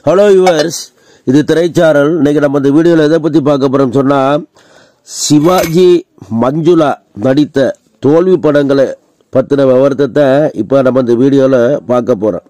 Hello yours, இது திரைச்சாரல். இன்னைக்கு நம்ம இந்த வீடியோவில் எதை பற்றி பார்க்க போகிறோம் சொன்னால், சிவாஜி மஞ்சுளா நடித்த தோல்வி படங்களை பற்றின விவரத்தை இப்போ நம்ம இந்த வீடியோவில் பார்க்க போகிறோம்.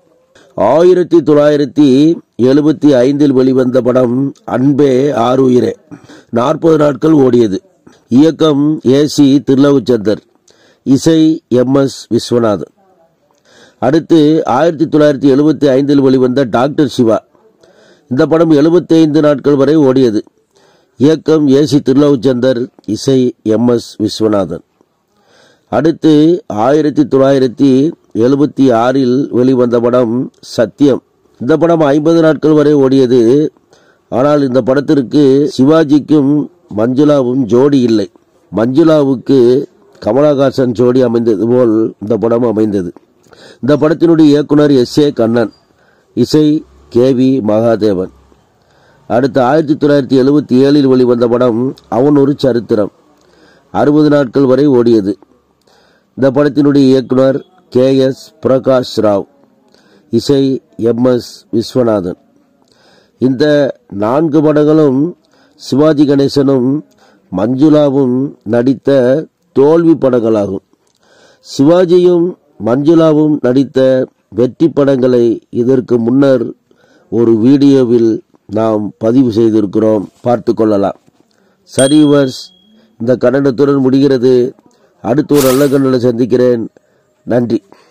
1975 வெளிவந்த படம் அன்பே ஆருயிரே. 40 நாட்கள் ஓடியது. இயக்கம் ஏசி திருலவுச்சந்தர், இசை MS விஸ்வநாதன். அடுத்து 1975 வெளிவந்த டாக்டர் சிவா. இந்த படம் 75 நாட்கள் வரை ஓடியது. இயக்கம் ஏசி திருலவுச்சந்தர், இசை MS விஸ்வநாதன். அடுத்து 1976 வெளிவந்த படம் சத்தியம். இந்த படம் 50 நாட்கள் வரை ஓடியது. ஆனால் இந்த படத்திற்கு சிவாஜிக்கும் மஞ்சுளாவும் ஜோடி இல்லை. மஞ்சுளாவுக்கு கமலஹாசன் ஜோடி அமைந்தது போல் இந்த படம் அமைந்தது. இந்த படத்தினுடைய இயக்குனர் SA கண்ணன், இசை KV மகாதேவன். அடுத்து 1977 வெளிவந்த படம் அவன் ஒரு சரித்திரம். 60 நாட்கள் வரை ஓடியது. இந்த படத்தினுடைய இயக்குனர் KS பிரகாஷ் ராவ், இசை MS விஸ்வநாதன். இந்த 4 படங்களும் சிவாஜி கணேசனும் மஞ்சுளாவும் நடித்த தோல்வி படங்களாகும். சிவாஜியும் மஞ்சுளாவும் நடித்த வெற்றி படங்களை இதற்கு முன்னர் ஒரு வீடியோவில் நாம் பதிவு செய்திருக்கிறோம், பார்த்து கொள்ளலாம். சரி யுவர்ஸ், இந்த கன்னடத்துடன் முடிகிறது. அடுத்து ஒரு நல்ல கன்னட சந்திக்கிறேன். நன்றி.